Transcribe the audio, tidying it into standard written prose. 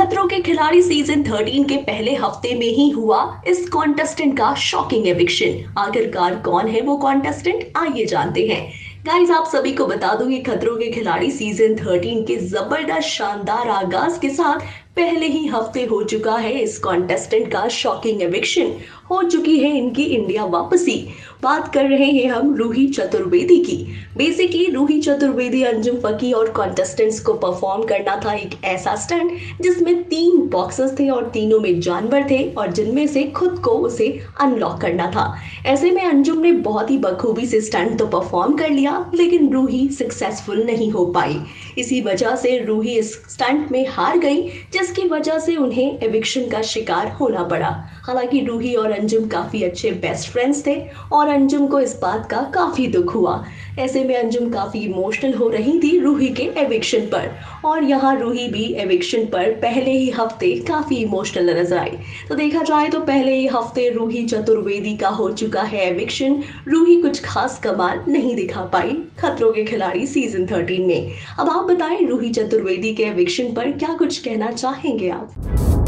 खतरों के खिलाड़ी सीजन 13 के पहले हफ्ते में ही हुआ इस कॉन्टेस्टेंट का शॉकिंग एविक्शन। आखिरकार कौन है वो कॉन्टेस्टेंट, आइए जानते हैं। गाइस, आप सभी को बता दूं कि खतरों के खिलाड़ी सीजन 13 के जबरदस्त शानदार आगाज के साथ पहले ही हफ्ते हो चुका है इस कॉन्टेस्टेंट का शॉकिंग एविक्शन। हो चुकी है इनकी इंडिया वापसी। बात कर रहे हैं हम रूही चतुर्वेदी की। बेसिकली रूही चतुर्वेदी, अंजुम फकी और कॉन्टेस्टेंट्स को परफॉर्म करना था एक ऐसा स्टंट जिसमें 3 बॉक्सेस थे और तीनों में जानवर थे और जिनमें से खुद को उसे अनलॉक करना था। ऐसे में अंजुम ने बहुत ही बखूबी से स्टंट तो परफॉर्म कर लिया, लेकिन रूही सक्सेसफुल नहीं हो पाई। इसी वजह से रूही इस स्टंट में हार गई, जिसकी वजह से उन्हें एविक्शन का शिकार होना पड़ा। हालांकि रूही और अंजुम काफी अच्छे बेस्ट फ्रेंड्स थे और अंजुम को इस बात का काफी दुख हुआ। ऐसे में अंजुम काफी इमोशनल हो रही थी रूही के एविक्शन पर, और यहाँ रूही भी एविक्शन पर पहले ही हफ्ते काफी इमोशनल नजर आई। तो देखा जाए तो पहले ही हफ्ते रूही चतुर्वेदी का हो चुका है एविक्शन। रूही कुछ खास कमाल नहीं दिखा पाई खतरों के खिलाड़ी सीजन 13 में। अब आप बताएं, रूही चतुर्वेदी के एविक्शन पर क्या कुछ कहना चाहेंगे आप?